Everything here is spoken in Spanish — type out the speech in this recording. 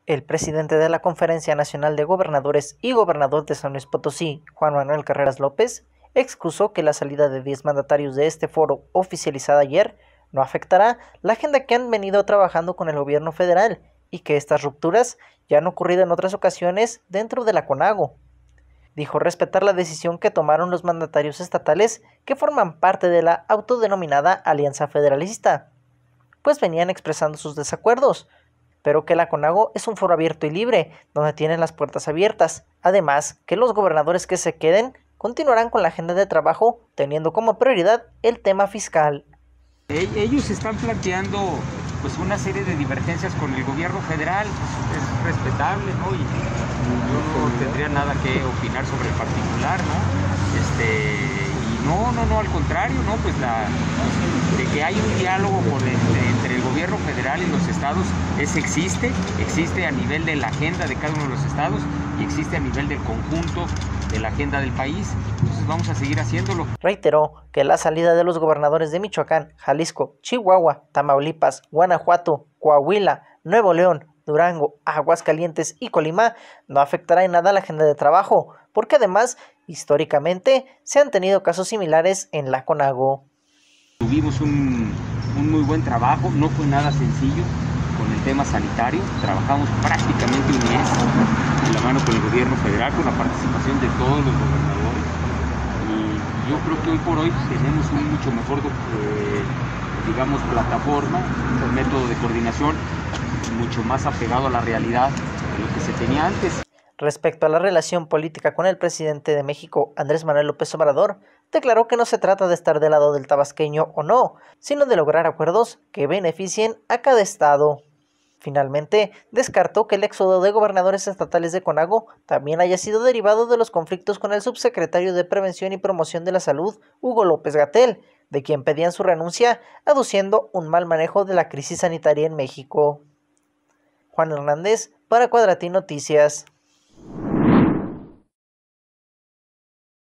El presidente de la Conferencia Nacional de Gobernadores y gobernador de San Luis Potosí, Juan Manuel Carreras López, excusó que la salida de 10 mandatarios de este foro, oficializada ayer, no afectará la agenda que han venido trabajando con el gobierno federal y que estas rupturas ya han ocurrido en otras ocasiones dentro de la CONAGO. Dijo respetar la decisión que tomaron los mandatarios estatales que forman parte de la autodenominada Alianza Federalista, pues venían expresando sus desacuerdos, pero que la CONAGO es un foro abierto y libre, donde tienen las puertas abiertas. Además, que los gobernadores que se queden continuarán con la agenda de trabajo, teniendo como prioridad el tema fiscal. Ellos están planteando pues una serie de divergencias con el gobierno federal, pues, es respetable, ¿no? Y yo no tendría nada que opinar sobre el particular, ¿no? No, al contrario, ¿no? Pues de que hay un diálogo entre el gobierno federal y los estados, existe a nivel de la agenda de cada uno de los estados y existe a nivel del conjunto de la agenda del país. Entonces vamos a seguir haciéndolo. Reiteró que la salida de los gobernadores de Michoacán, Jalisco, Chihuahua, Tamaulipas, Guanajuato, Coahuila, Nuevo León, Durango, Aguascalientes y Colima no afectará en nada la agenda de trabajo, porque además, históricamente, se han tenido casos similares en la CONAGO. Tuvimos un muy buen trabajo, no fue nada sencillo con el tema sanitario, trabajamos prácticamente un mes de la mano con el gobierno federal, con la participación de todos los gobernadores, y yo creo que hoy por hoy tenemos un mucho mejor, plataforma, un método de coordinación mucho más apegado a la realidad de lo que se tenía antes. Respecto a la relación política con el presidente de México, Andrés Manuel López Obrador, declaró que no se trata de estar del lado del tabasqueño o no, sino de lograr acuerdos que beneficien a cada estado. Finalmente, descartó que el éxodo de gobernadores estatales de CONAGO también haya sido derivado de los conflictos con el subsecretario de Prevención y Promoción de la Salud, Hugo López-Gatell, de quien pedían su renuncia, aduciendo un mal manejo de la crisis sanitaria en México. Juan Hernández, para Cuadratín Noticias.